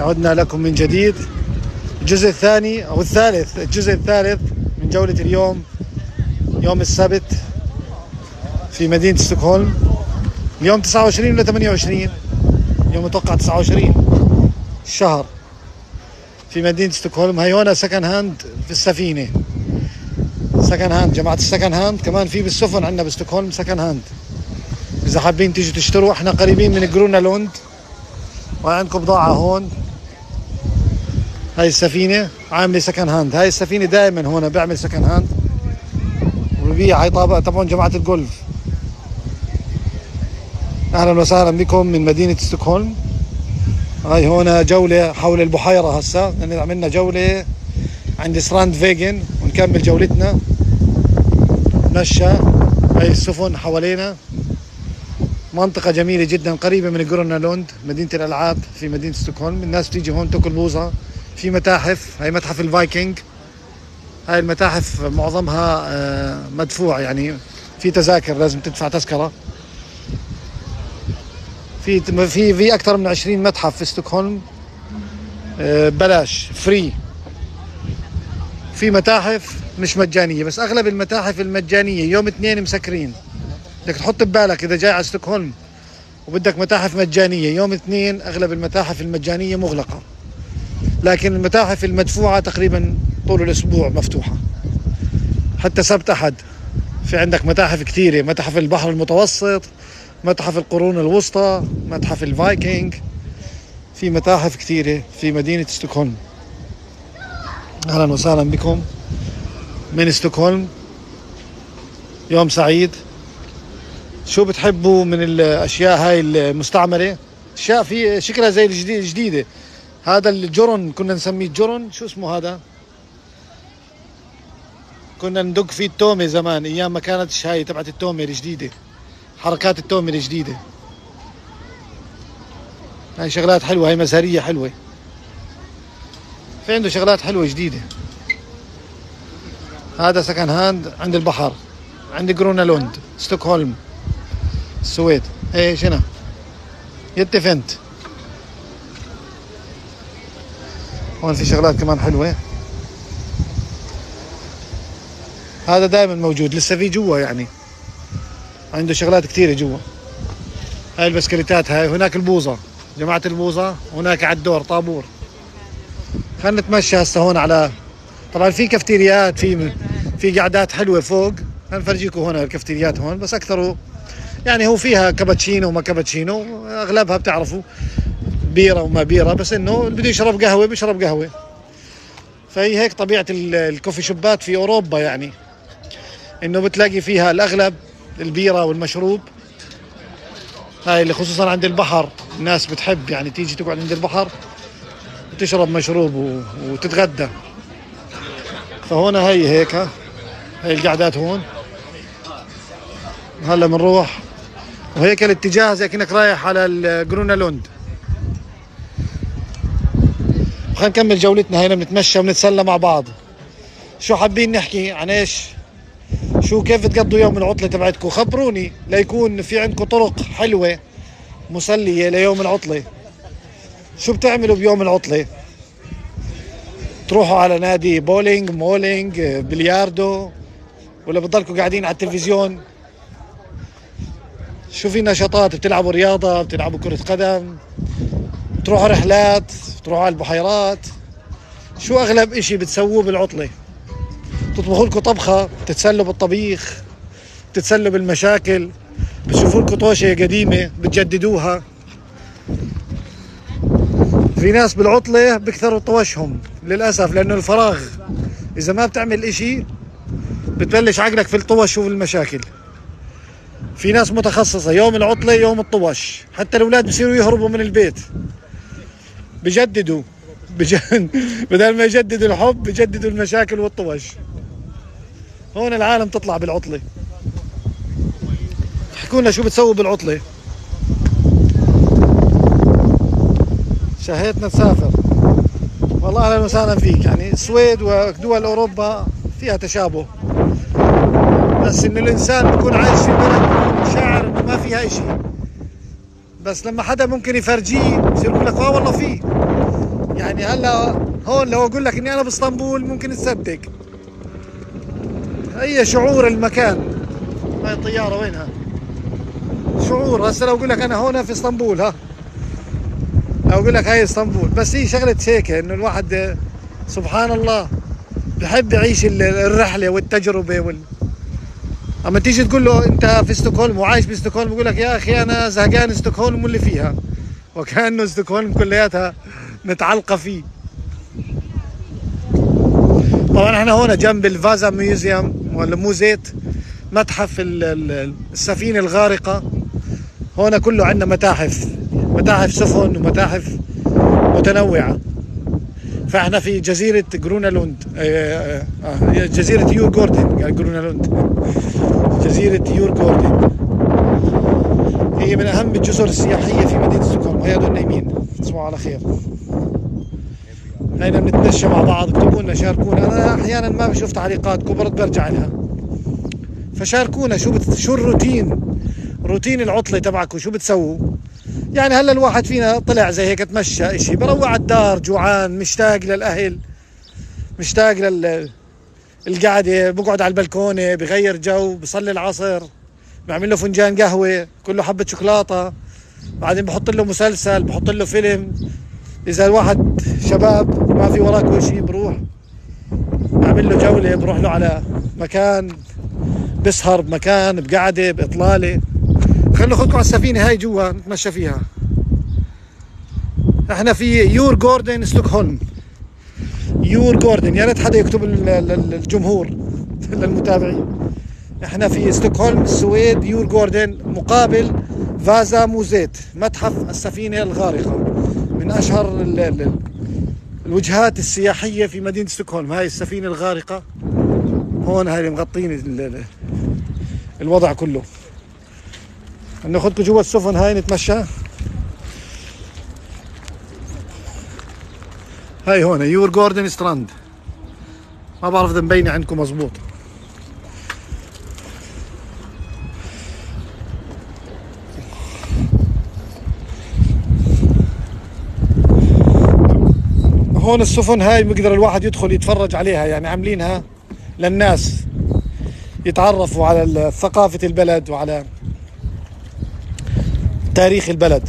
عدنا لكم من جديد. الجزء الثاني أو الجزء الثالث من جولة اليوم، يوم السبت في مدينة ستوكهولم. اليوم 29 ولا 28؟ يوم أتوقع 29 الشهر في مدينة ستوكهولم. هاي هنا سكن هاند في السفينة، سكن هاند جماعة السكن هاند. كمان في بالسفن عندنا بستوكهولم سكن هاند، إذا حابين تيجوا تشتروا. احنا قريبين من جرونا لوند وعندكم بضاعة هون. هاي السفينة عاملة سكن هاند. هاي السفينة دائما هون بيعمل سكن هاند وبيبيع. هاي تبعون جماعة الجولف. أهلا وسهلا بكم من مدينة ستوكهولم. هاي هنا جولة حول البحيرة. هسا عملنا جولة عند ستراند فيجن ونكمل جولتنا. نمشى. هاي السفن حوالينا. منطقة جميلة جدا قريبة من جرونا لوند، مدينة الألعاب في مدينة ستوكهولم. الناس بتيجي هون تاكل بوظة. في متاحف، هاي متحف الفايكنج. هاي المتاحف معظمها مدفوع، يعني في تذاكر، لازم تدفع تذكرة. في أكثر من 20 متحف في ستوكهولم بلاش، فري. في متاحف مش مجانية، بس أغلب المتاحف المجانية يوم اثنين مسكرين. بدك تحط ببالك إذا جاي على ستوكهولم وبدك متاحف مجانية يوم اثنين، أغلب المتاحف المجانية مغلقة، لكن المتاحف المدفوعة تقريبا طول الأسبوع مفتوحة، حتى سبت أحد. في عندك متاحف كثيرة، متحف البحر المتوسط، متحف القرون الوسطى، متحف الفايكنج. في متاحف كثيرة في مدينة ستوكهولم. أهلا وسهلا بكم من ستوكهولم. يوم سعيد. شو بتحبوا من الأشياء هاي المستعملة؟ أشياء في شكلها زي الجديدة. هذا الجرن كنا نسميه جرن. شو اسمه هذا؟ كنا ندق فيه التومة زمان، أيام ما كانت هاي تبعت التومة الجديدة، حركات التومة الجديدة. هاي شغلات حلوة، هاي مزهرية حلوة. في عنده شغلات حلوة جديدة. هذا سكن هاند عند البحر، عند جرونا لوند، ستوكهولم، السويد. ايش هنا؟ يتفنت. هون في شغلات كمان حلوة. هذا دائما موجود، لسه في جوا، يعني عنده شغلات كثيرة جوا. هاي البسكليتات. هاي هناك البوظة، جماعة البوظة. هناك على الدور طابور. خلينا نتمشى هسه هون على، طبعا في كافتيريات، في قعدات حلوة فوق. هنفرجيكم هون الكافتيريات هون، بس أكثره يعني هو فيها كابتشينو وما كابتشينو، أغلبها بتعرفوا بيرة وما بيرة، بس إنه اللي بده يشرب قهوة بيشرب قهوة. فهي هيك طبيعة الكوفي شوبات في أوروبا، يعني إنه بتلاقي فيها الأغلب البيرة والمشروب. هاي اللي خصوصا عند البحر الناس بتحب يعني تيجي تقعد عند البحر وتشرب مشروب وتتغدى. فهنا هي هيك، هاي القعدات هون. هلا بنروح، وهيك الاتجاه زي كأنك رايح على الجرونا لوند. خلينا نكمل جولتنا. هنا بنتمشى ونتسلى مع بعض. شو حابين نحكي عن ايش؟ شو كيف تقضوا يوم العطلة تبعتكم؟ خبروني ليكون في عندكم طرق حلوة مسلية ليوم العطلة. شو بتعملوا بيوم العطلة؟ تروحوا على نادي بولينج، مولينج، بلياردو، ولا بتضلكوا قاعدين على التلفزيون؟ شو في نشاطات؟ بتلعبوا رياضة؟ بتلعبوا كرة قدم؟ بتروحوا رحلات؟ بتروحوا على البحيرات؟ شو أغلب إشي بتسووه بالعطلة؟ تطبخوا لكم طبخة؟ تتسلوا بالطبيخ؟ تتسلوا بالمشاكل؟ بتشوفوا لكم طوشة قديمة بتجددوها؟ في ناس بالعطلة بكثروا طوشهم للأسف، لأنه الفراغ إذا ما بتعمل إشي بتبلش عقلك في الطوش وفي المشاكل. في ناس متخصصة يوم العطلة يوم الطوش، حتى الأولاد بصيروا يهربوا من البيت، بجددوا بدل ما يجددوا الحب بجددوا المشاكل والطوش. هون العالم تطلع بالعطلة. احكوا لنا شو بتسووا بالعطلة. شهيتنا تسافر. والله اهلا وسهلا فيك. يعني السويد ودول اوروبا فيها تشابه، بس انه الانسان بيكون عايش في بلد شاعر انه ما فيها اشي، بس لما حدا ممكن يفرجيه يصير يقول لك والله فيه. يعني هلا هون لو اقول لك اني انا باسطنبول ممكن تصدق. هي شعور المكان. هاي الطيارة وينها؟ شعور. هسه لو اقول لك انا هون في اسطنبول، ها لو اقول لك هاي اسطنبول، بس هي شغلة هيك انه الواحد سبحان الله بحب يعيش الرحلة والتجربة اما تيجي تقول له انت في ستوكهولم وعايش بستوكهولم، يقول لك يا اخي انا زهقان ستوكهولم واللي فيها، وكأنه ستوكهولم كلياتها متعلقة فيه. طبعا احنا هون جنب الفازا ميوزيوم ولا موزيت، متحف السفينة الغارقة. هون كله عندنا متاحف سفن ومتاحف متنوعة. فاحنا في جزيرة جرونالوند، جزيرة يور جوردن، قال جرونالوند، جزيرة يور جوردن. هي من أهم الجزر السياحية في مدينة ستوكهولم. هيا هدول نايمين، تصبحوا على خير. هينا بنتمشى مع بعض، اكتبوا لنا، شاركونا. أنا أحيانا ما بشوف تعليقاتكم برجع لها، فشاركونا شو روتين العطلة تبعكم، شو بتسووا؟ يعني هلا الواحد فينا طلع زي هيك تمشى اشي، بروح على الدار جوعان، مشتاق للأهل، مشتاق القعدة، بقعد على البلكونة، بغير جو، بصلي العصر، بعمل له فنجان قهوة، كله حبة شوكولاتة، بعدين بحط له مسلسل، بحط له فيلم. إذا الواحد شباب ما في وراكوا شيء، بروح بعمل له جولة، بروح له على مكان، بسهر بمكان، بقعدة، بإطلالة. خلوا خدكم على السفينة هاي جوا نتمشى فيها. احنا في يور جوردن ستوكهولم. يور جوردن، يا ريت حدا يكتب للجمهور للمتابعين. احنا في ستوكهولم السويد، يور جوردن، مقابل فازا موزيت، متحف السفينة الغارقة، من أشهر الوجهات السياحية في مدينة ستوكهولم. هاي السفينة الغارقة هون، هاي اللي مغطين الوضع كله. ناخذكم جوا السفن هاي نتمشى. هاي هون يور جوردن ستراند، ما بعرف اذا مبينة عندكم مزبوط. هون السفن هاي بيقدر الواحد يدخل يتفرج عليها، يعني عاملينها للناس يتعرفوا على ثقافة البلد وعلى تاريخ البلد.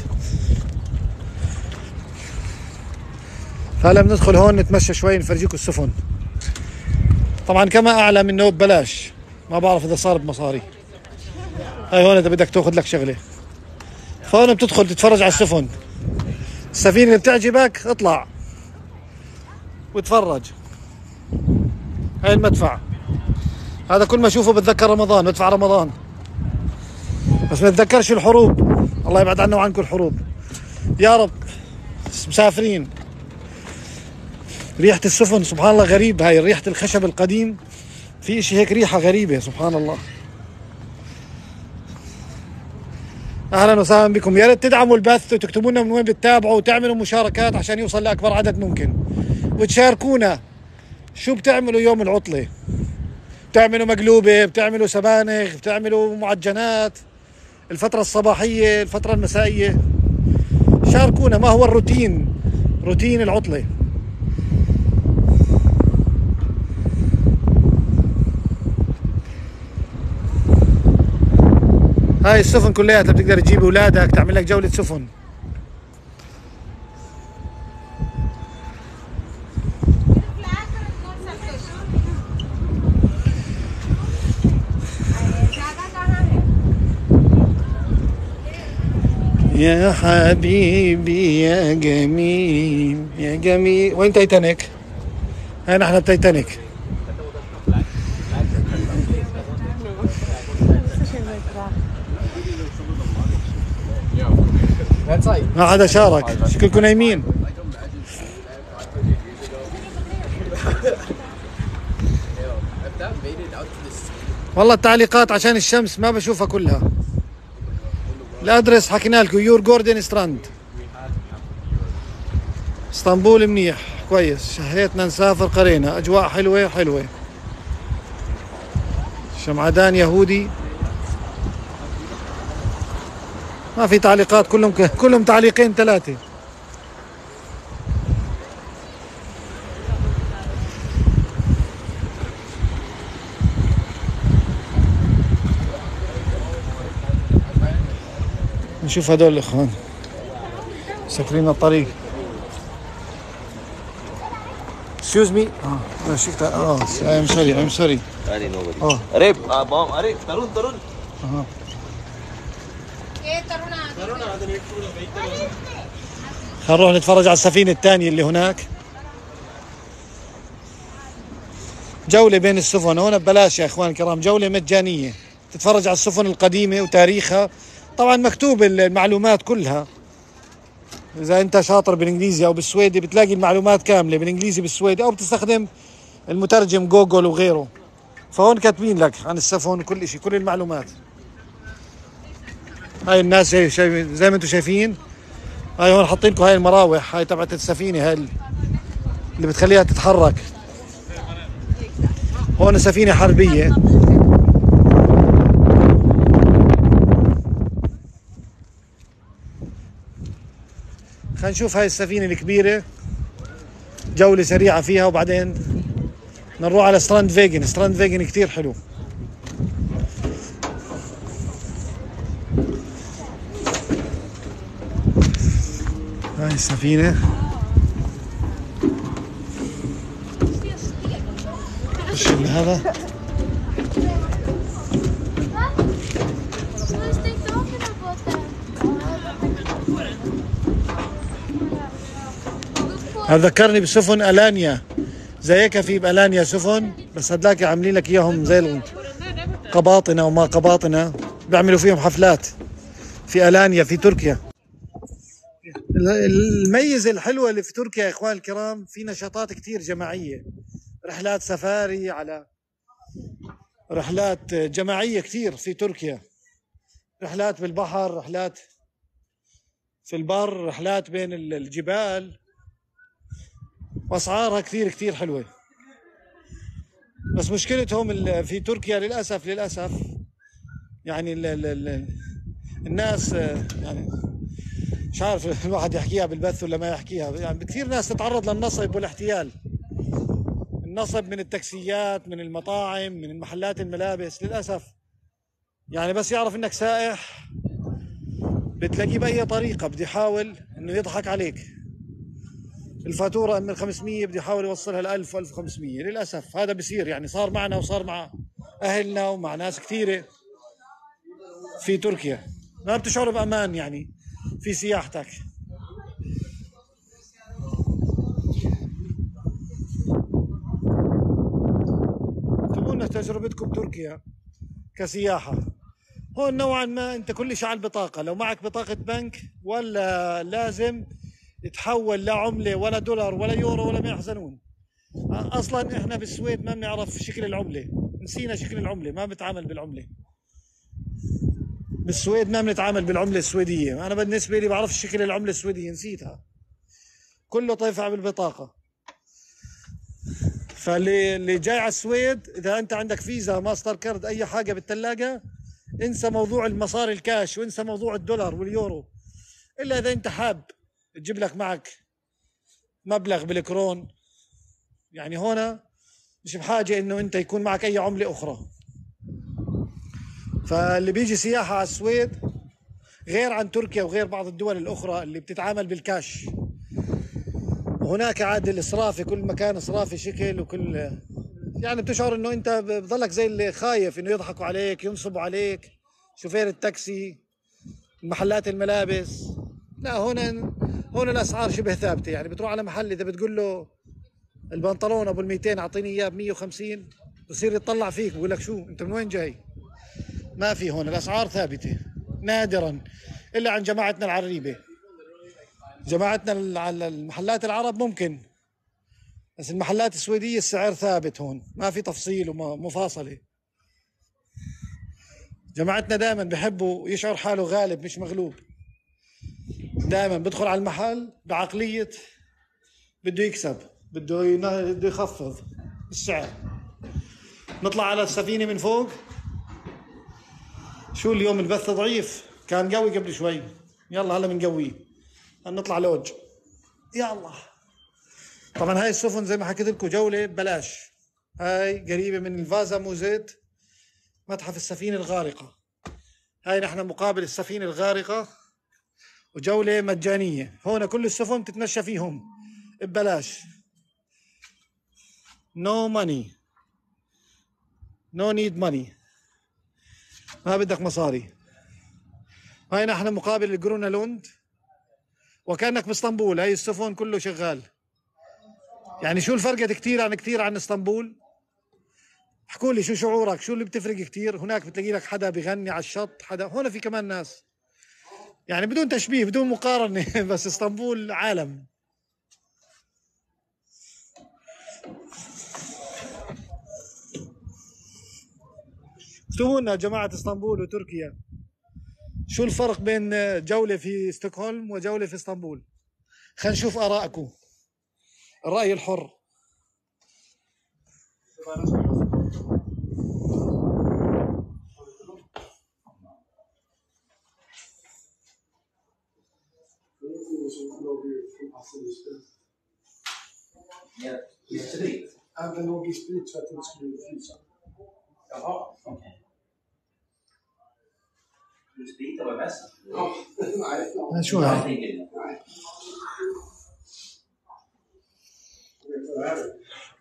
فهلا بندخل هون نتمشى شوي، نفرجيكم السفن. طبعا كما اعلم انه ببلاش، ما بعرف اذا صار بمصاري. هاي هون اذا بدك تاخذ لك شغله، فهون بتدخل تتفرج على السفن. السفينه اللي بتعجبك اطلع وتفرج. هاي المدفع، هذا كل ما اشوفه بتذكر رمضان، مدفع رمضان، بس ما اتذكرش الحروب. الله يبعد عنا وعنكم الحروب يا رب. مسافرين، ريحة السفن سبحان الله غريب. هاي ريحة الخشب القديم، في اشي هيك ريحة غريبة سبحان الله. اهلا وسهلا بكم. يا ريت تدعموا البث وتكتبوا لنا من وين بتتابعوا، وتعملوا مشاركات عشان يوصل لاكبر عدد ممكن، وتشاركونا شو بتعملوا يوم العطلة. بتعملوا مقلوبة، بتعملوا سبانخ، بتعملوا معجنات، الفترة الصباحية، الفترة المسائية. شاركونا ما هو روتين العطلة. هاي السفن كلياتها بتقدر تجيب اولادك تعمل لك جولة سفن. يا حبيبي يا جميل يا جميل. وين تايتانيك؟ هاي نحن بتايتانيك. ما حدا شارك، شكلكم نايمين. والله التعليقات عشان الشمس ما بشوفها كلها. الادرس حكينا لكم، يور جوردن ستراند، اسطنبول. منيح كويس، شهيتنا نسافر، قرينا اجواء حلوه. شمعدان يهودي. ما في تعليقات، كلهم تعليقين ثلاثه. نشوف هدول الاخوان سكرين الطريق. Excuse me. انا شفت. I'm sorry. I'm sorry. قريب مام قريب ترون خلينا نروح نتفرج على السفينة الثانية اللي هناك. جولة بين السفن هون ببلاش يا اخوان الكرام، جولة مجانية تتفرج على السفن القديمة وتاريخها. طبعا مكتوب المعلومات كلها، اذا انت شاطر بالانجليزي او بالسويدي بتلاقي المعلومات كاملة بالانجليزي بالسويدي، او بتستخدم المترجم جوجل وغيره. فهون كاتبين لك عن السفن كل شيء، كل المعلومات. هاي الناس زي ما انتم شايفين، هاي هون حاطين لكم هاي المراوح، هاي تبعت السفينة، هاي اللي بتخليها تتحرك. هون سفينة حربية. خلينا نشوف هاي السفينة الكبيرة، جولة سريعة فيها وبعدين نروح على ستراند فيجن. ستراند فيجن كتير حلو. هاي السفينة ايش هذا؟ هذا ذكرني بسفن الانيا، زي هيك في بالانيا سفن، بس هدلاك عاملين لك اياهم زي القباطنة وما قباطنة، بيعملوا فيهم حفلات في الانيا في تركيا. الميزة الحلوة اللي في تركيا يا اخوان الكرام، في نشاطات كتير جماعية، رحلات سفاري، على رحلات جماعية كتير في تركيا، رحلات بالبحر، رحلات في البر، رحلات بين الجبال، واسعارها كثير حلوه. بس مشكلتهم في تركيا للاسف يعني الناس، يعني مش عارف الواحد يحكيها بالبث ولا ما يحكيها، يعني كثير ناس تتعرض للنصب والاحتيال. النصب من التاكسيات، من المطاعم، من المحلات الملابس للاسف. يعني بس يعرف انك سائح بتلاقيه باي طريقه بده يحاول انه يضحك عليك. الفاتورة من 500 بده يحاول يوصلها ل 1000 و 1500. للأسف هذا بصير، يعني صار معنا وصار مع أهلنا ومع ناس كثيرة في تركيا. ما بتشعر بأمان يعني في سياحتك. اكتبوا لنا تجربتكم تركيا كسياحة. هون نوعا ما أنت كل شيء على البطاقة، لو معك بطاقة بنك ولا لازم تحول لا عملة ولا دولار ولا يورو ولا ما يحزنون. اصلا احنا بالسويد ما بنعرف شكل العملة، نسينا شكل العملة، ما بنتعامل بالعملة بالسويد، ما بنتعامل بالعملة السويدية. انا بالنسبة لي بعرف شكل العملة السويدية، نسيتها، كله طيفع بالبطاقة. فاللي جاي على السويد، اذا انت عندك فيزا ماستر كارد اي حاجة بالثلاجة، انسى موضوع المصاري الكاش وانسى موضوع الدولار واليورو، الا اذا انت حاب تجيب لك معك مبلغ بالكرون. يعني هنا مش بحاجة انه انت يكون معك اي عملة اخرى. فاللي بيجي سياحة على السويد غير عن تركيا وغير بعض الدول الاخرى اللي بتتعامل بالكاش. وهناك عاد الاسرافي، كل مكان اسرافي شكل، وكل يعني بتشعر انه انت بضلك زي اللي خايف انه يضحكوا عليك، ينصبوا عليك، شوفير التاكسي، محلات الملابس. لا هون الاسعار شبه ثابته. يعني بتروح على محل اذا بتقول له البنطلون ابو ال 200 اعطيني اياه ب 150، بصير يطلع فيك بقول لك شو انت من وين جاي. ما في هون، الاسعار ثابته نادرا الا عن جماعتنا العريبه. جماعتنا على المحلات العرب ممكن، بس المحلات السويديه السعر ثابت هون، ما في تفصيل ومفاصله. جماعتنا دائما بحبوا يشعر حاله غالب مش مغلوب. دائما بدخل على المحل بعقليه بده يكسب، بده يخفض السعر. نطلع على السفينة من فوق. شو اليوم البث ضعيف، كان قوي قبل شوي، يلا هلا بنقويه. نطلع لوج، يلا. طبعا هاي السفن زي ما حكيت لكم جولة ببلاش. هاي قريبة من الفازا موزيت، متحف السفينة الغارقة. هاي نحن مقابل السفينة الغارقة وجولة مجانية. هون كل السفن تتمشى فيهم ببلاش. no money, no need money، ما بدك مصاري. هاي نحن مقابل الجرونا لوند، وكأنك باسطنبول. هاي السفن كله شغال. يعني شو الفرق كثير عن اسطنبول؟ احكوا لي شو شعورك، شو اللي بتفرق كثير؟ هناك بتلاقي لك حدا بغني على الشط، حدا هون في كمان ناس، يعني بدون تشبيه بدون مقارنة بس اسطنبول عالم. اكتبوا لنا جماعة اسطنبول وتركيا شو الفرق بين جولة في ستوكهولم وجولة في اسطنبول. خلينا نشوف آراءكم، الرأي الحر. Ja, sprit. Även låg i sprit så att det inte skulle frysa. Jaha, okej. Du spritar på mässan? Ja, nej. شو هاي؟ Nej. Vet du vad det här är?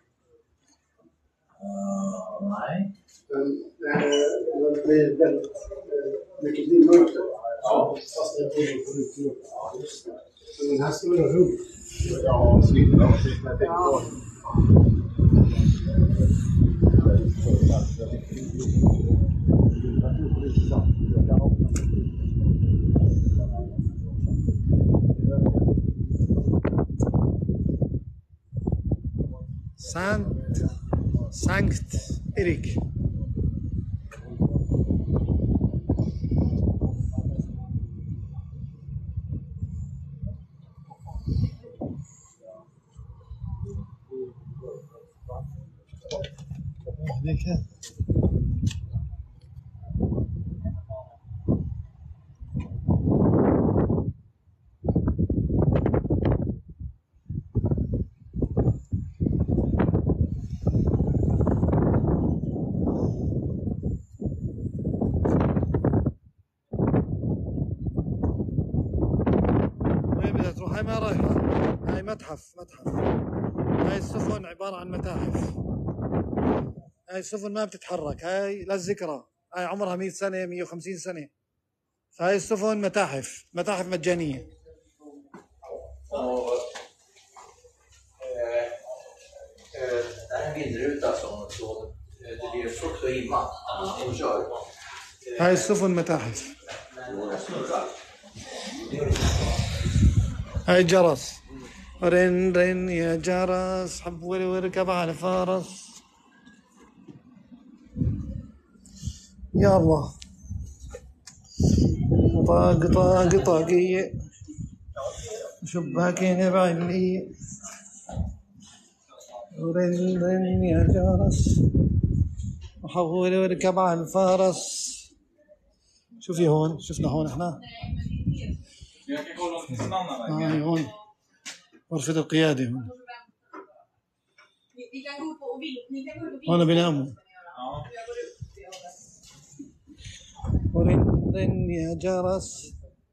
Nej. Den blir väldigt mycket dimmörkt. Ja, fast den är på riktigt. Ja, just det. Men den här ska vara hugg. Ja, slippa. Ja. Sankt Erik. هاي ما رايحة، هاي متحف. هاي السفن عبارة عن متاحف. هاي السفن ما بتتحرك، هاي للذكرى، هاي عمرها 100 سنة 150 سنة. فهاي السفن متاحف مجانية. Det här är en vindruta som det blir frukt och imma som kör. هاي السفن متاحف. هاي جرس، رن رن يا جرس حول واركب على فرس. يا الله، طاق طاقية شباكين بعينية. رن رن يا جرس وحول واركب على الفرس. شوفي هون، شفنا هون احنا هون غرفة القيادة. هون بيناموا. ورن رن يا جرس.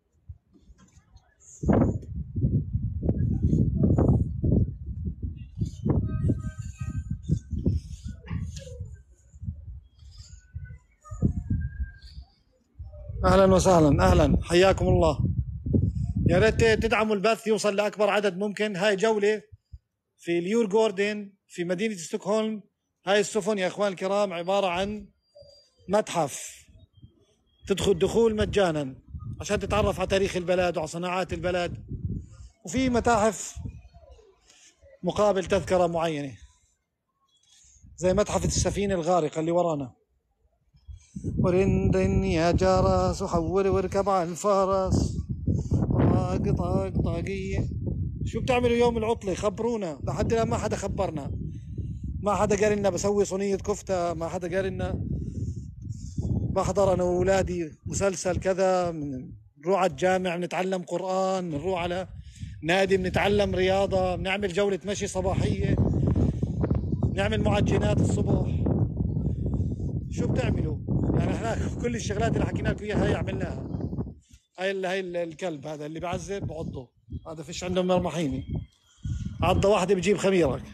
اهلا وسهلا، اهلا، حياكم الله. يا ريت تدعموا البث يوصل لاكبر عدد ممكن. هاي جوله في اليورغوردن في مدينه ستوكهولم. هاي السفن يا اخوان الكرام عباره عن متحف، تدخل دخول مجانا عشان تتعرف على تاريخ البلد وعلى صناعات البلد، وفي متاحف مقابل تذكره معينه زي متحف السفينه الغارقه اللي ورانا. ورن رن يا جرس وحول واركب على الفرس. طاق طاقية. شو بتعملوا يوم العطلة؟ خبرونا، لحد الآن ما حدا خبرنا، ما حدا قال لنا بسوي صينية كفتة، ما حدا قال لنا بحضر أنا وأولادي مسلسل كذا، نروح على الجامع بنتعلم قرآن، نروح على نادي بنتعلم رياضة، بنعمل جولة مشي صباحية، نعمل معجنات الصبح. شو بتعملوا؟ يعني احنا كل الشغلات اللي حكينا لكم اياها هي عملناها. هاي الكلب هذا اللي بعذب بعضه، هذا فيش عنده مرمحيني، عضة واحدة بجيب خميرك.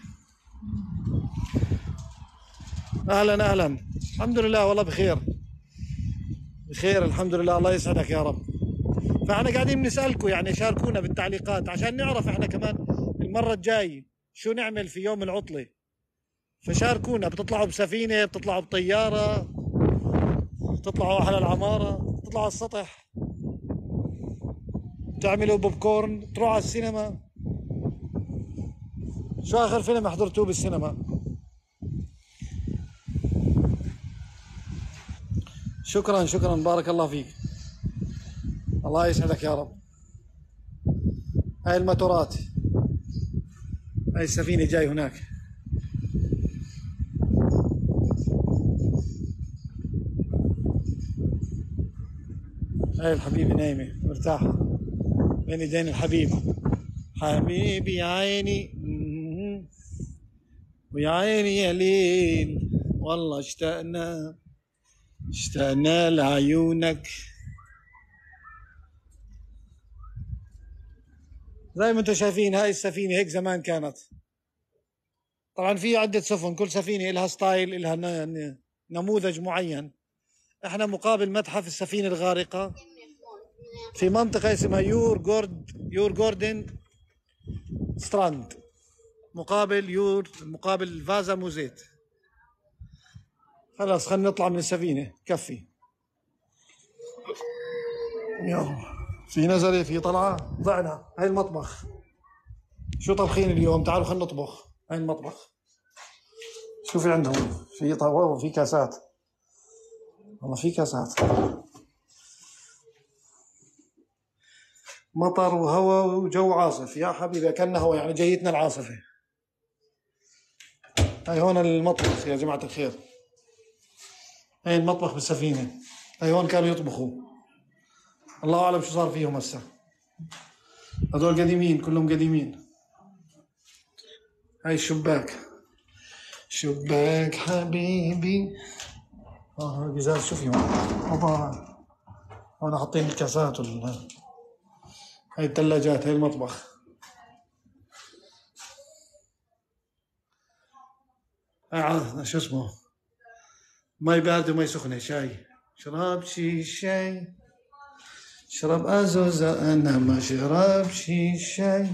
اهلا اهلا، الحمد لله والله بخير بخير الحمد لله، الله يسعدك يا رب. فاحنا قاعدين بنسألكم يعني شاركونا بالتعليقات عشان نعرف احنا كمان المرة الجاي شو نعمل في يوم العطلة. فشاركونا، بتطلعوا بسفينة، بتطلعوا بطيارة، بتطلعوا على العمارة، بتطلعوا على السطح، تعملوا بوب كورن، تروحوا على السينما. شو اخر فيلم حضرتوه بالسينما؟ شكرا شكرا، بارك الله فيك، الله يسعدك يا رب. هاي الماتورات، هاي السفينة جاي هناك. هاي الحبيبة نايمة مرتاحة بين ايدين الحبيب. حبيبي يا عيني ويا عيني يا ليل، والله اشتقنا لعيونك. زي ما انتم شايفين هاي السفينة هيك زمان كانت. طبعا في عدة سفن، كل سفينة لها ستايل، لها نموذج معين. احنا مقابل متحف السفينة الغارقة في منطقة اسمها يور جوردن ستراند، مقابل فازا موزيت. خلاص خلينا نطلع من السفينة، كفي يلا. في نزلة في طلعة، ضعنا. هاي المطبخ، شو طبخين اليوم؟ تعالوا خلينا نطبخ. هاي المطبخ، شو في عندهم؟ في طاوة، في كاسات، والله في كاسات. مطر وهواء وجو عاصف يا حبيبي، كأنه هوا يعني جايتنا العاصفة. هاي هون المطبخ يا جماعة الخير، هاي المطبخ بالسفينة. هاي هون كانوا يطبخوا، الله أعلم شو صار فيهم هسه. هذول قديمين، كلهم قديمين. هاي الشباك، شباك حبيبي. قزاز شو فيهم؟ هون حاطين الكاسات هاي الثلاجات، هاي المطبخ. شو اسمه، مي باردة ومي سخنة، شاي. شرب شاي، شرب أزوزة، أنا ما شرب شاي.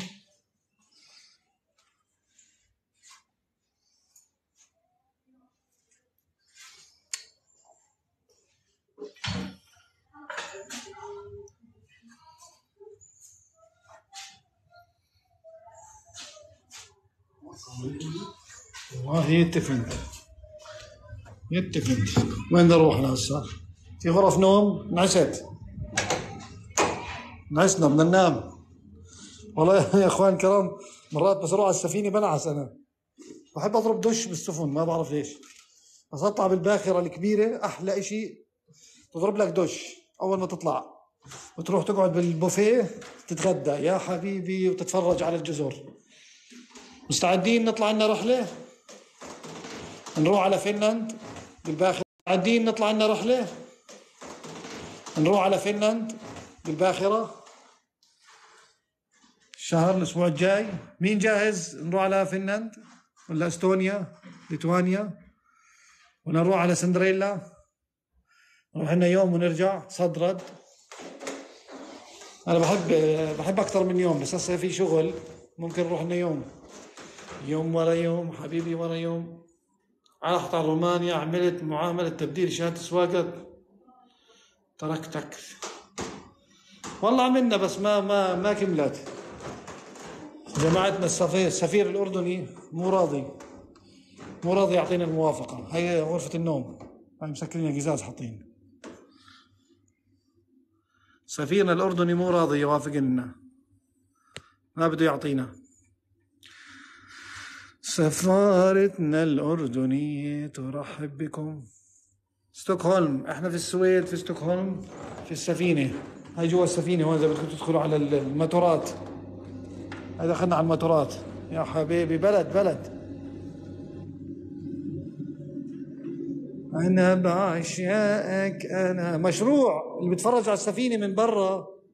والله يتفنت. وين نروح هسه؟ في غرف نوم؟ نعسنا، بدنا ننام. والله يا اخوان الكرام، مرات بس اروح على السفينه بنعس. انا بحب اضرب دش بالسفن، ما بعرف ليش، بس اطلع بالباخره الكبيره احلى اشي. تضرب لك دش اول ما تطلع، وتروح تقعد بالبوفيه تتغدى يا حبيبي وتتفرج على الجزر. مستعدين نطلع لنا رحله؟ نروح على فنلند بالباخره. مستعدين نطلع لنا رحله؟ نروح على فنلند بالباخره الاسبوع الجاي. مين جاهز؟ نروح على فنلند ولا استونيا، ليتوانيا، ولا نروح على سندريلا؟ نروح لنا يوم ونرجع صد رد. انا بحب اكثر من يوم، بس هسه في شغل، ممكن نروح لنا يوم ورا يوم حبيبي ورا يوم. رحت على رومانيا، عملت معاملة تبديل شهادة سواقة، تركتك والله. عملنا بس ما كملت. جماعتنا السفير الأردني مو راضي يعطينا الموافقة. هي غرفة النوم، هاي مسكرين قزاز حاطين. سفيرنا الأردني مو راضي يوافق لنا، ما بده يعطينا. سفارتنا الأردنية ترحب بكم. ستوكهولم، احنا في السويد في ستوكهولم في السفينة. هاي جوا السفينة هون، إذا بدكم تدخلوا على الماتورات. هاي دخلنا على الماتورات يا حبيبي. بلد أنا بعشقك. أنا مشروع اللي بيتفرج على السفينة من برا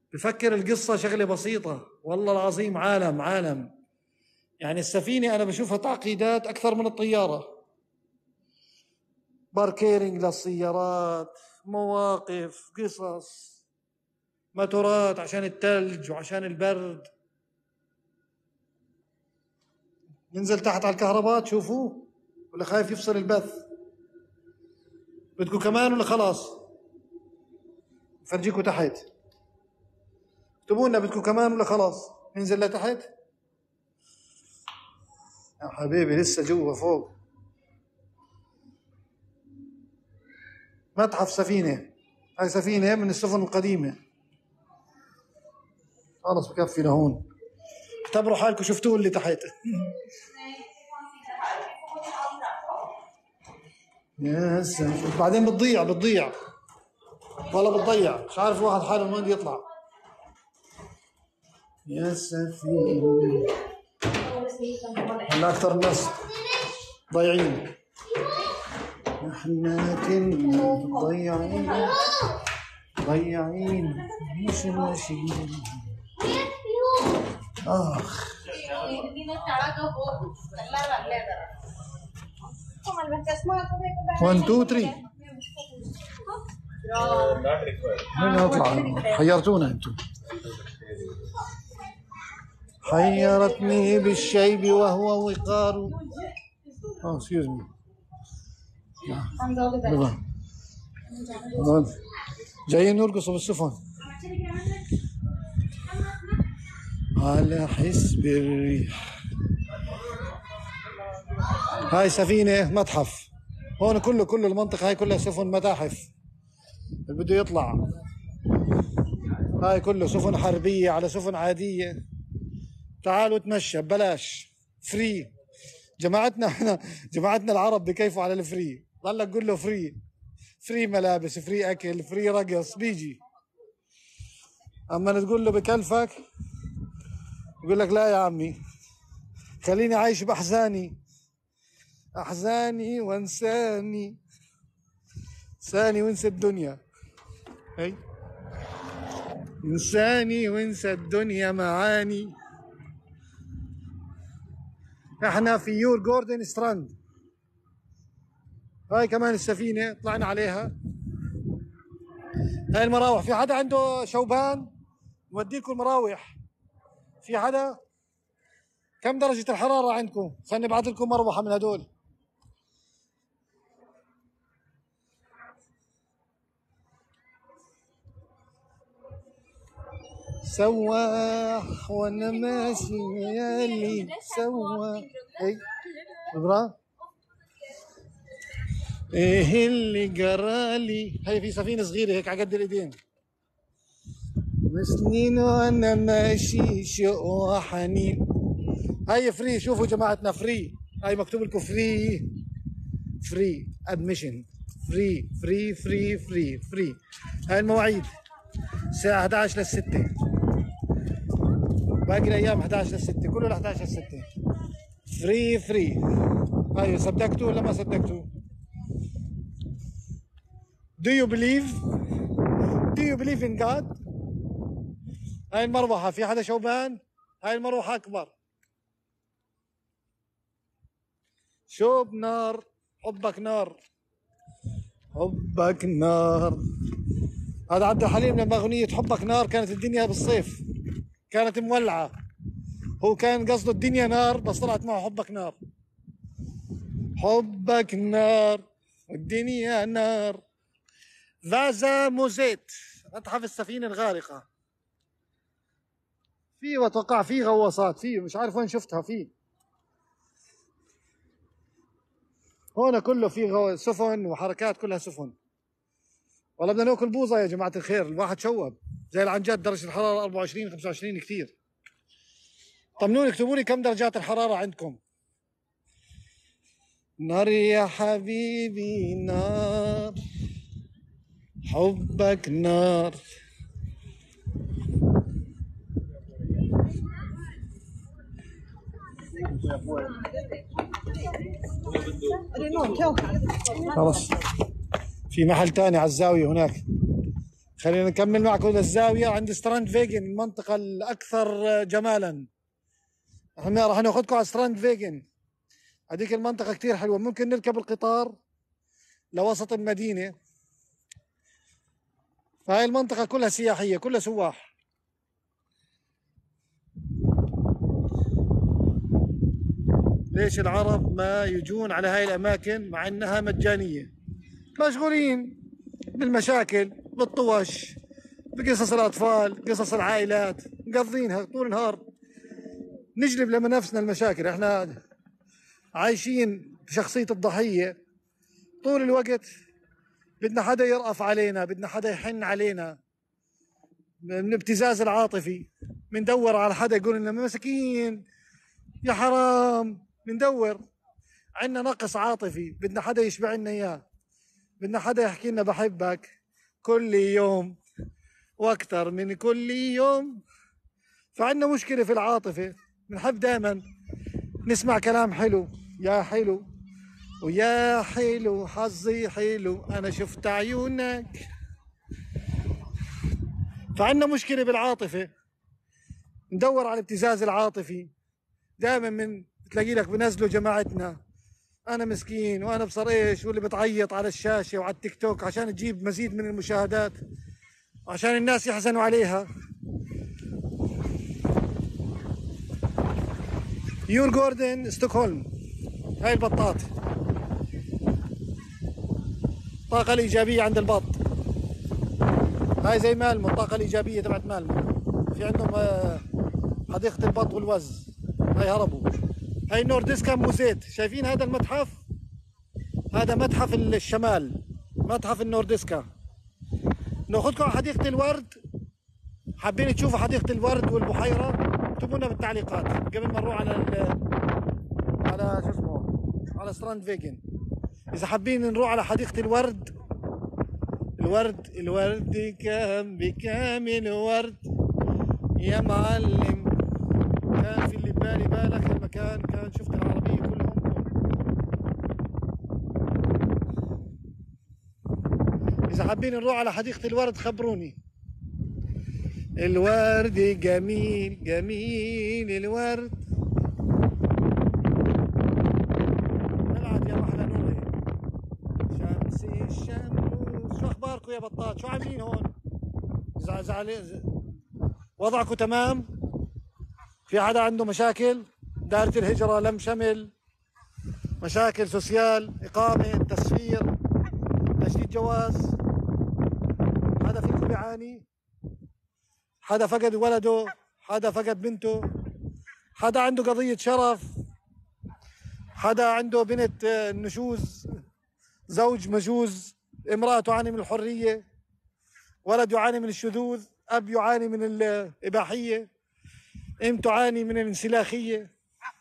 بفكر القصة شغلة بسيطة، والله العظيم عالم. يعني السفينة أنا بشوفها تعقيدات أكثر من الطيارة. باركيرنج للسيارات، مواقف، قصص، موتورات عشان الثلج وعشان البرد. ننزل تحت على الكهرباء تشوفوه ولا خايف يفصل البث؟ بدكم كمان ولا خلاص؟ فرجيكم تحت، اكتبوا لنا بدكم كمان ولا خلاص ننزل لتحت؟ يا حبيبي لسه جوا فوق. متحف سفينة، هاي سفينة من السفن القديمة. خلص بكفي لهون، اعتبروا حالكم شفتوه اللي تحت. يا سلام، بعدين بتضيع والله بتضيع، مش عارف الواحد حاله من وين يطلع. يا سفينة، هلا أكثر الناس ضايعين. احنا كنا ضيعين مش ماشيين. آخ 1 2 3 وين اطلع؟ حيرتونا انتم. حيرتني بالشيب وهو وقار. اكسكيوز مي. جايين نرقصوا بالسفن على حسب الريح. هاي سفينة متحف، هون كل المنطقة هاي كلها سفن متاحف. اللي بده يطلع هاي كله سفن حربية على سفن عادية. تعالوا تمشى ببلاش، فري. جماعتنا العرب بكيفوا على الفري. ضلك قول له فري ملابس، فري اكل، فري رقص، بيجي. اما تقول له بكلفك يقول لك لا يا عمي خليني عايش باحزاني وانساني وانسى الدنيا. هي انساني وانسى الدنيا معاني. احنا في يور جوردن ستراند. هاي كمان السفينة طلعنا عليها. هاي المراوح، في حدا عنده شوبان نوديلكم المراوح؟ في حدا؟ كم درجة الحرارة عندكم؟ خليني ابعث لكم مروحة من هدول. سواح وانا ماشي يالي سواح. اي برا ايه اللي جرالي. هي في سفينة صغيرة هيك على قد الايدين. مسنين وانا ماشي شوق وحنين. هاي فري، شوفوا جماعتنا فري. هاي مكتوب لكم فري ادميشن، فري. هاي المواعيد الساعة 11 لل6، باقي الايام 11 لل6، كله ل 11 لل6. فري. هاي صدقتوا ولا ما صدقتوا؟ Do you believe in God؟ هاي المروحة، في حدا شوبان؟ هاي المروحة أكبر. شوب نار، حبك نار. هذا عبد الحليم لما أغنية حبك نار كانت الدنيا بالصيف كانت مولعة، هو كان قصده الدنيا نار بس طلعت معه حبك نار والدنيا نار. فازا موزيت، متحف السفينة الغارقة. فيه واتوقع فيه غواصات، فيه مش عارف وين شفتها. فيه هون كله فيه سفن وحركات، كلها سفن. والله بدنا ناكل بوظة يا جماعة الخير، الواحد شوب زي العنجد. درجة الحرارة 24 25 كثير. طمنوني اكتبوا لي كم درجات الحرارة عندكم. نار يا حبيبي نار، حبك نار. خلاص في محل تاني على الزاوية هناك خلينا نكمل معكم الزاوية عند ستراند فيجن، المنطقة الأكثر جمالا. احنا راح ناخذكم على ستراند فيجن، هذيك المنطقة كتير حلوة. ممكن نركب القطار لوسط المدينة. فهاي المنطقة كلها سياحية، كلها سواح. ليش العرب ما يجون على هاي الأماكن مع إنها مجانية؟ مشغولين بالمشاكل، بالطوش، بقصص الأطفال، قصص العائلات، مقضينها طول النهار نجلب لنفسنا المشاكل. احنا عايشين بشخصية الضحية طول الوقت، بدنا حدا يرأف علينا، بدنا حدا يحن علينا، من الابتزاز العاطفي بندور على حدا يقول لنا مساكين يا حرام. بندور، عندنا نقص عاطفي، بدنا حدا يشبع لنا اياه، بدنا حدا يحكي لنا بحبك كل يوم واكثر من كل يوم. فعندنا مشكلة في العاطفة، بنحب دائما نسمع كلام حلو، يا حلو ويا حلو حظي حلو انا شفت عيونك. فعندنا مشكلة بالعاطفة، ندور على الابتزاز العاطفي. دائما من تلاقي لك بنزلوا جماعتنا انا مسكين وانا بصر ايش، واللي بتعيط على الشاشة وعلى التيك توك عشان تجيب مزيد من المشاهدات، عشان الناس يحزنوا عليها. يور جوردن ستوكهولم، هاي البطات، الطاقة الإيجابية عند البط. هاي زي مالمو، الطاقة الإيجابية تبعت مالمو. في عندهم حديقة البط والوز، هاي هربوا. هاي نوردسكا موزيت، شايفين هذا المتحف؟ هذا متحف الشمال، متحف النوردسكا. ناخذكم على حديقة الورد. حابين تشوفوا حديقة الورد والبحيرة؟ اكتبوا لنا بالتعليقات قبل ما نروح على شو اسمه، على ستراند فيجن. إذا حابين نروح على حديقة الورد، الورد كان بكامل ورد يا معلم، كان في اللي ببالي بالك المكان، كان شفت العربية كلهم. إذا حابين نروح على حديقة الورد خبروني. الورد جميل جميل الورد، طلعت يا محلى نوري شمس الشمس. شو اخباركم يا بطات؟ شو عاملين هون؟ زعلان؟ وضعكم تمام؟ في حدا عنده مشاكل؟ دائرة الهجرة لم شمل، مشاكل سوسيال، إقامة، تسفير، تجديد جواز؟ حدا فيكم بيعاني؟ حدا فقد ولده؟ حدا فقد بنته؟ حدا عنده قضية شرف؟ حدا عنده بنت نشوز، زوج مجوز، امرأة تعاني من الحرية، ولد يعاني من الشذوذ، أب يعاني من الإباحية، ام تعاني من الانسلاخية؟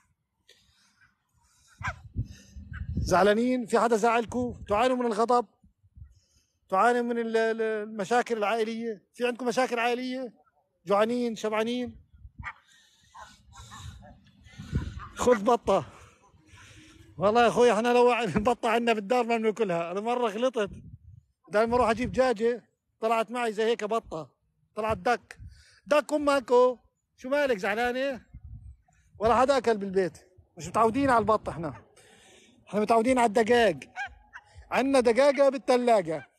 زعلانين؟ في حدا زعلكم؟ تعانوا من الغضب؟ تعانوا من المشاكل العائلية؟ في عندكم مشاكل عائلية؟ جوعانين شبعانين؟ خذ بطة. والله يا اخوي احنا لو البطة عندنا بالدار ما بناكلها. انا مرة غلطت، بدل ما اروح اجيب دجاجة طلعت معي زي هيك بطة، طلعت دك امكو. شو مالك زعلانة؟ ولا حدا اكل بالبيت، مش متعودين على البط. احنا متعودين على الدجاج، عندنا دجاجة بالثلاجة.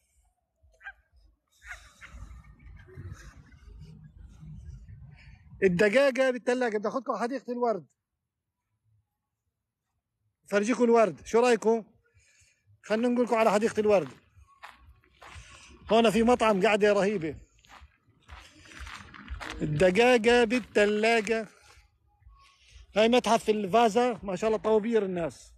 الدجاجة بالثلاجة. بدي اخذكم على حديقة الورد، فرجيكم الورد، شو رايكم؟ خلينا نقول لكم على حديقة الورد. هون في مطعم قعدة رهيبة، الدجاجة بالثلاجة. هاي متحف الفازا، ما شاء الله طوابير الناس.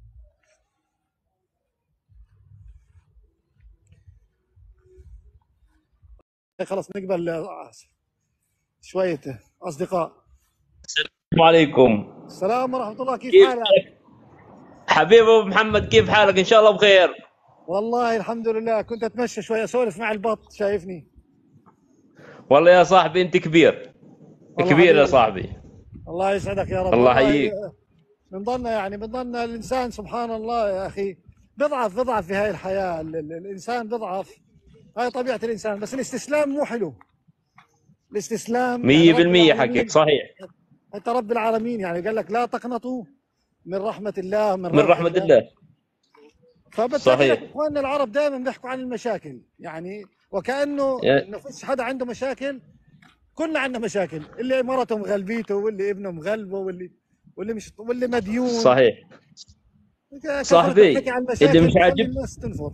خلص نقبل شوية أصدقاء. السلام عليكم. السلام ورحمة الله، كيف كيف حالك؟ حالك حبيبي ابو محمد؟ كيف حالك؟ ان شاء الله بخير. والله الحمد لله، كنت أتمشى شوية أسولف مع البط، شايفني؟ والله يا صاحبي انت كبير والله كبير يا حبيبي، صاحبي. الله يسعدك يا رب. الله والله يحييك. بنضلنا الإنسان سبحان الله يا أخي بضعف في هاي الحياة. الإنسان بضعف. هاي طبيعه الانسان، بس الاستسلام مو حلو. الاستسلام يعني رب 100% حقك العالمين، صحيح. انت رب العالمين يعني قال لك لا تقنطوا من رحمه الله، من من روح رحمة الله. الله. فبتلاقي لك صحيح. اخواننا العرب دائما بيحكوا عن المشاكل، يعني وكانه يا- انه فيش حدا عنده مشاكل. كلنا عندنا مشاكل، اللي مرته مغلبيته، واللي ابنه مغلبه، واللي مش، واللي مديون. صحيح. كثرة الحكي صاحبي عن اللي المشاكل مش بخلي عاجب الناس تنفر.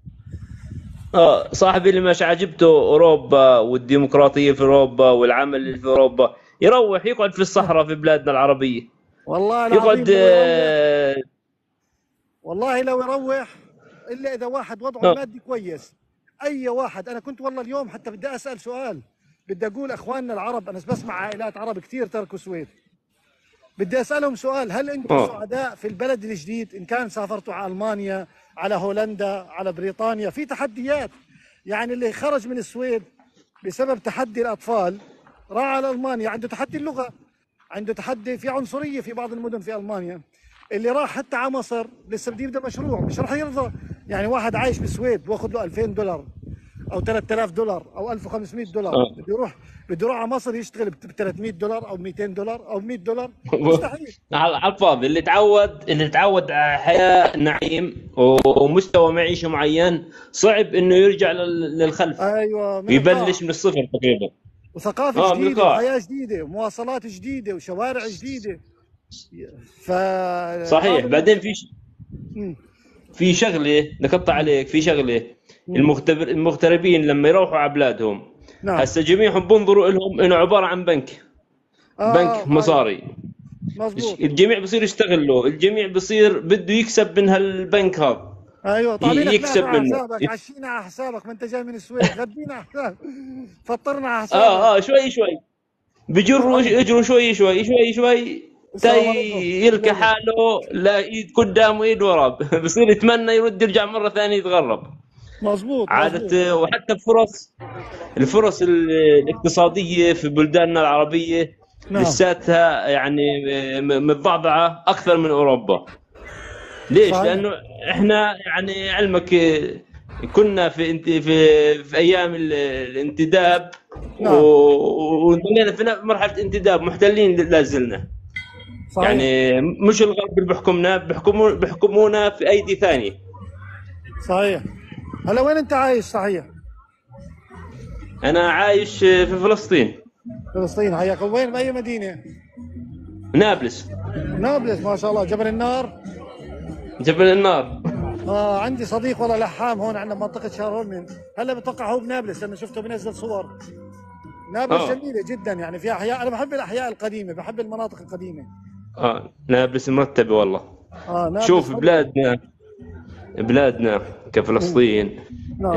صاحبي اللي مش عاجبته اوروبا والديمقراطيه في اوروبا والعمل اللي في اوروبا، يروح يقعد في الصحراء في بلادنا العربيه. والله يقعد العظيم لو يروح، والله لو يروح، الا اذا واحد وضعه آه، المادي كويس. اي واحد، انا كنت والله اليوم حتى بدي اسال سؤال، بدي اقول اخواننا العرب، انا بسمع عائلات عرب كثير تركوا السويد، بدي اسالهم سؤال: هل انتم آه. سعداء في البلد الجديد؟ ان كان سافرتوا على المانيا، على هولندا، على بريطانيا، في تحديات. يعني اللي خرج من السويد بسبب تحدي الاطفال راح على المانيا، عنده تحدي اللغه، عنده تحدي، في عنصريه في بعض المدن في المانيا. اللي راح حتى على مصر لسه بده يبدا مشروع، مش راح يرضى. يعني واحد عايش بالسويد باخذ له $2000 او $3000 او $1500، آه. بده يروح على مصر يشتغل ب $300 او $200 او $100، مستحيل. على الفاضي. اللي تعود على حياه نعيم ومستوى معيشه معين، صعب انه يرجع للخلف ايوه، من القاع، ويبلش من الصفر تقريبا. وثقافه من جديده، القاع. وحياه جديده، ومواصلات جديده، وشوارع جديده. ف صحيح. بعدين مم. في شغله نقطع عليك، في شغله. مم. المغتربين لما يروحوا على بلادهم، نعم. هسه جميعهم بنظروا لهم انه عباره عن بنك ايوه مصاري. مزبوط. الجميع بصير يستغله، الجميع بصير بده يكسب من هالبنك هذا، ايوه، طالبينك يكسب ناكل على منه. حسابك، عشينا على حسابك، ما انت جاي من السويد، غدينا على حسابك، فطرنا على حسابك. شوي شوي بجروا اجروا، شوي شوي شوي شوي السلام عليكم. يلقى حاله لا ايد قدام وايد ورا. بصير يتمنى يرد يرجع مره ثانيه يتغرب. مزبوط. عادة. وحتى الفرص الاقتصادية في بلداننا العربية نعم. لساتها يعني متضعضعة أكثر من أوروبا. ليش؟ صحيح. لأنه إحنا يعني علمك كنا في أيام الانتداب، نعم. وظلينا في مرحلة انتداب، محتلين لا زلنا. صحيح. يعني مش الغرب اللي بيحكمونا في أيدي ثانية. صحيح. هلا وين انت عايش صحيح؟ أنا عايش في فلسطين، فلسطين. حياك. وين، باي مدينه؟ نابلس، نابلس. ما شاء الله. جبل النار. جبل النار. عندي صديق والله لحام هون عندنا منطقه شارون، هلا بتوقع هو بنابلس لانه شفته بنزل صور. نابلس جميله جدا، يعني فيها احياء، انا بحب الاحياء القديمه، بحب المناطق القديمه. نابلس مرتبة والله. نابلس شوف حلوة. بلادنا كفلسطين، نعم.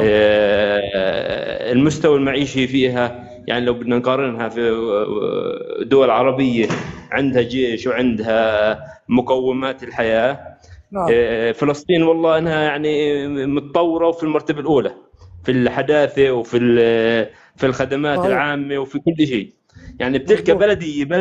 المستوى المعيشي فيها، يعني لو بدنا نقارنها في دول عربية عندها جيش وعندها مقومات الحياة، نعم. فلسطين والله انها يعني متطورة وفي المرتبة الأولى في الحداثة وفي في الخدمات صحيح. العامة وفي كل شيء. يعني بتلقى مظبوط.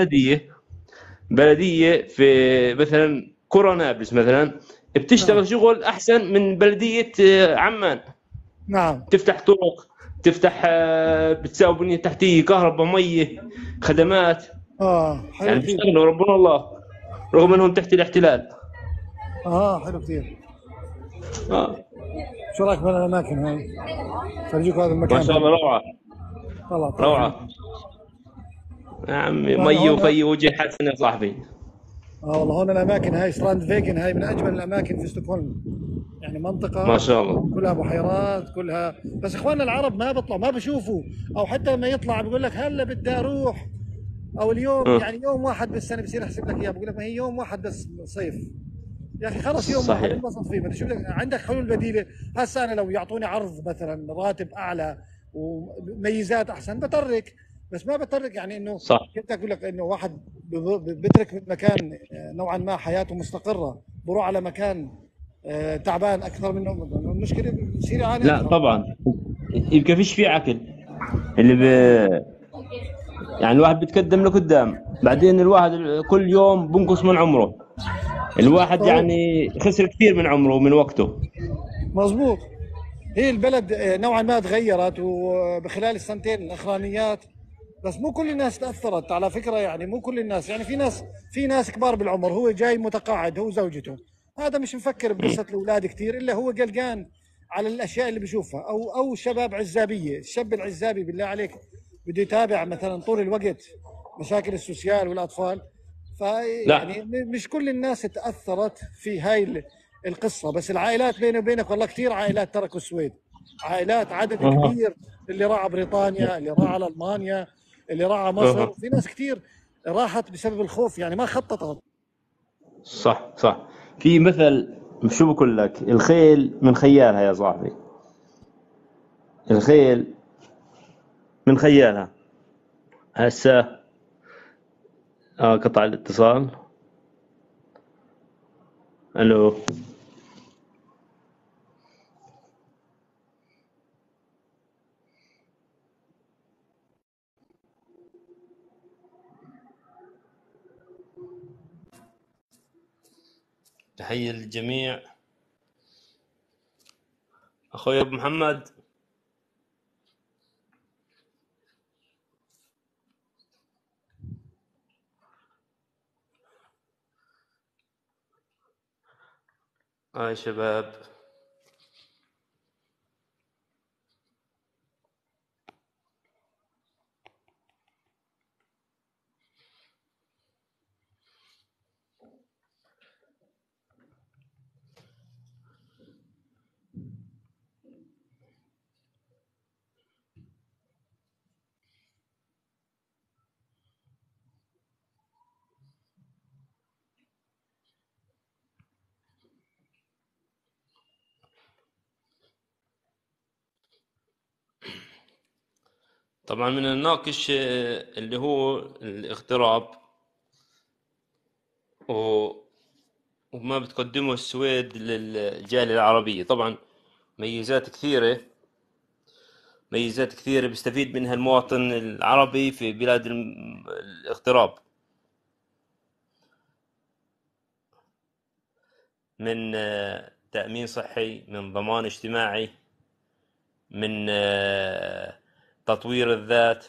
بلدية في مثلا قرى نابلس مثلا بتشتغل شغل احسن من بلديه عمان. نعم. تفتح طرق، بتساوي بنيه تحتيه، كهرباء، ميه، خدمات. حلو يعني كثير. بيشتغلوا ربنا الله رغم انهم تحت الاحتلال. حلو كثير. آه. شو رايك بالاماكن هاي؟ فرجيك هذا المكان. ما شاء الله روعه، طلع. روعه يا عمي. مي وفي وجه حسن يا صاحبي. والله هون الاماكن هاي ستراند فيجن هاي من اجمل الاماكن في ستوكهولم، يعني منطقه ما شاء الله كلها بحيرات كلها. بس اخواننا العرب ما بيطلعوا، ما بشوفوا، او حتى لما يطلع بيقول لك هلا بدي اروح، او اليوم يعني يوم واحد بالسنه بصير يحسب لك اياه، بقول لك ما هي يوم واحد بس صيف يا اخي، خلص يوم واحد انبسط فيه. بدي اشوف لك عندك حلول بديله. هسه انا لو يعطوني عرض مثلا راتب اعلى وميزات احسن بترك، بس ما بترك يعني انه صح. كنت اقول لك انه واحد بترك مكان نوعا ما حياته مستقره بروح على مكان تعبان اكثر منه، المشكله بصير يعاني. لا طبعا يبقى فيش فيه عقل. يعني الواحد بيتقدم لقدام، بعدين الواحد كل يوم بنقص من عمره. الواحد يعني خسر كثير من عمره ومن وقته. مظبوط. هي البلد نوعا ما تغيرت وبخلال السنتين الاخرانيات، بس مو كل الناس تاثرت على فكره، يعني مو كل الناس، يعني في ناس كبار بالعمر، هو جاي متقاعد هو وزوجته، هذا مش مفكر بقصه الاولاد كثير الا هو قلقان على الاشياء اللي بيشوفها، او شباب عزابيه، الشاب العزابي بالله عليك بده يتابع مثلا طول الوقت مشاكل السوسيال والاطفال. لا. فيعني مش كل الناس تاثرت في هاي القصه، بس العائلات بيني وبينك والله كثير عائلات تركوا السويد، عائلات عدد اها. كبير، اللي راح بريطانيا، اللي راح على المانيا، اللي راح على مصر، اها. وفي ناس كثير راحت بسبب الخوف، يعني ما خططت. صح صح. في مثل، شو بقول لك، الخيل من خيالها يا صاحبي. الخيل من خيالها. هسه قطع الاتصال. الو. تحية للجميع. اخوي ابو محمد. هاي شباب. طبعا من الناقش اللي هو الاغتراب و- وما بتقدمه السويد للجالية العربية. طبعا ميزات كثيرة، ميزات كثيرة بيستفيد منها المواطن العربي في بلاد الاغتراب، من تأمين صحي، من ضمان اجتماعي، من تطوير الذات.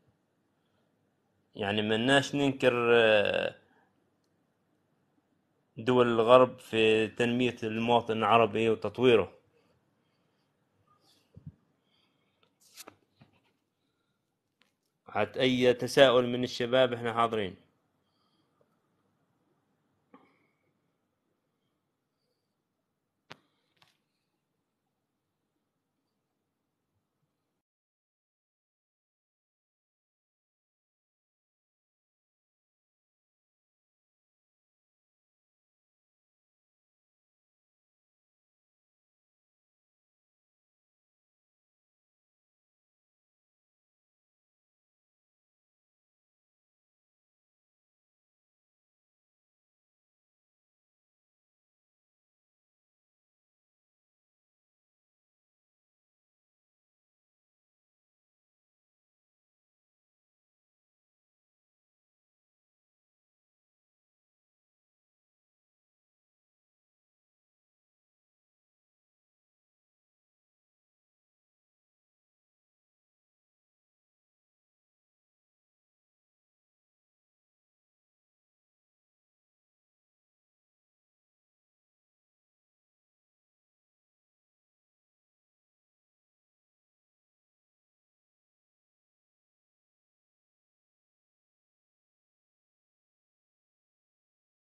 يعني مناش ننكر دول الغرب في تنمية المواطن العربي وتطويره. حتى أي تساؤل من الشباب احنا حاضرين.